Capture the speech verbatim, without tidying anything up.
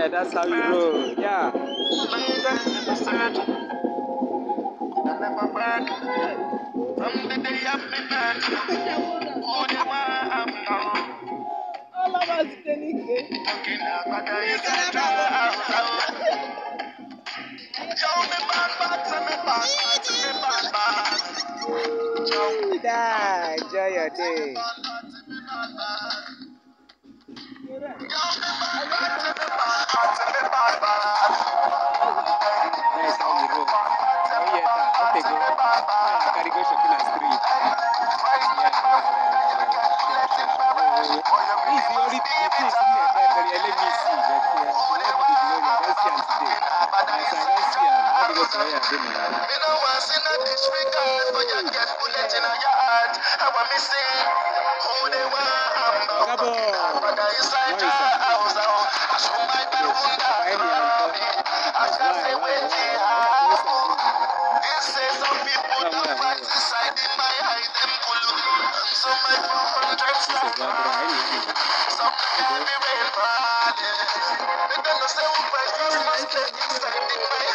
Yeah, that's how you roll. Yeah. From the day of me birth, who they want I'm now. All of us delicate. Looking at my guys and house. Show me back, back, to me back, back, to me back, back. Show me back, enjoy your day. Nice how you roll. Oh yeah, that. Okay, go. I gotta go shopping at street. Yeah, yeah, yeah, yeah, yeah. Sure, sure, sure. Oh, oh. This is the only thing, isn't it? But let me see. But yeah, let me be the glory. I don't see him today. As I don't see him, I don't go to where I do now. Me no want see no disregard, but you get bullet in your heart. I want me see who they want. I'm not but I inside your house. I show my bunda. I just say wait here. This say some people don't fight inside in my eye. Them pull so my four hundred stars. Some can't be rain falling. They don't say who fight first must get inside in my